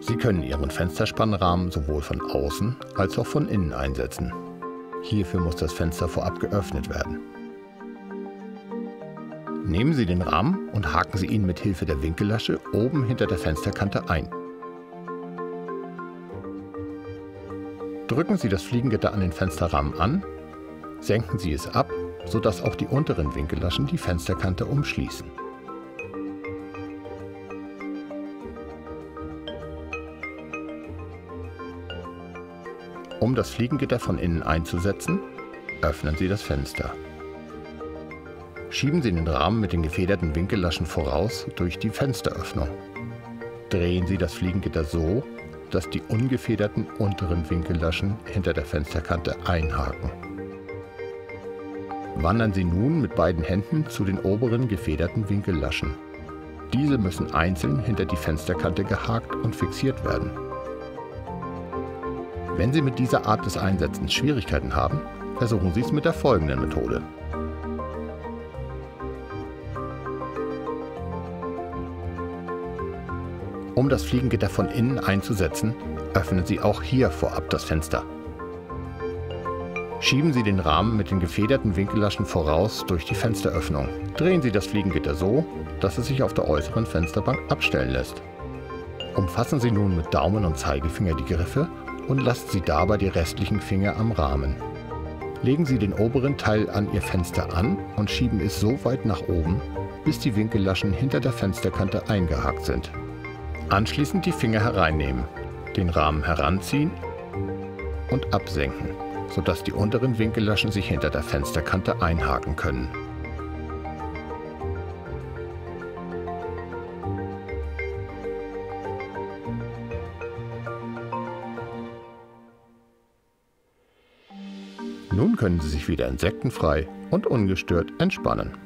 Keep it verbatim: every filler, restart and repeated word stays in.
Sie können Ihren Fensterspannrahmen sowohl von außen als auch von innen einsetzen. Hierfür muss das Fenster vorab geöffnet werden. Nehmen Sie den Rahmen und haken Sie ihn mit Hilfe der Winkellasche oben hinter der Fensterkante ein. Drücken Sie das Fliegengitter an den Fensterrahmen an, senken Sie es ab, sodass auch die unteren Winkellaschen die Fensterkante umschließen. Um das Fliegengitter von innen einzusetzen, öffnen Sie das Fenster. Schieben Sie den Rahmen mit den gefederten Winkellaschen voraus durch die Fensteröffnung. Drehen Sie das Fliegengitter so, dass die ungefederten unteren Winkellaschen hinter der Fensterkante einhaken. Wandern Sie nun mit beiden Händen zu den oberen gefederten Winkellaschen. Diese müssen einzeln hinter die Fensterkante gehakt und fixiert werden. Wenn Sie mit dieser Art des Einsetzens Schwierigkeiten haben, versuchen Sie es mit der folgenden Methode. Um das Fliegengitter von innen einzusetzen, öffnen Sie auch hier vorab das Fenster. Schieben Sie den Rahmen mit den gefederten Winkellaschen voraus durch die Fensteröffnung. Drehen Sie das Fliegengitter so, dass es sich auf der äußeren Fensterbank abstellen lässt. Umfassen Sie nun mit Daumen und Zeigefinger die Griffe und lassen Sie dabei die restlichen Finger am Rahmen. Legen Sie den oberen Teil an Ihr Fenster an und schieben es so weit nach oben, bis die Winkellaschen hinter der Fensterkante eingehakt sind. Anschließend die Finger hereinnehmen, den Rahmen heranziehen und absenken, sodass die unteren Winkellaschen sich hinter der Fensterkante einhaken können. Nun können Sie sich wieder insektenfrei und ungestört entspannen.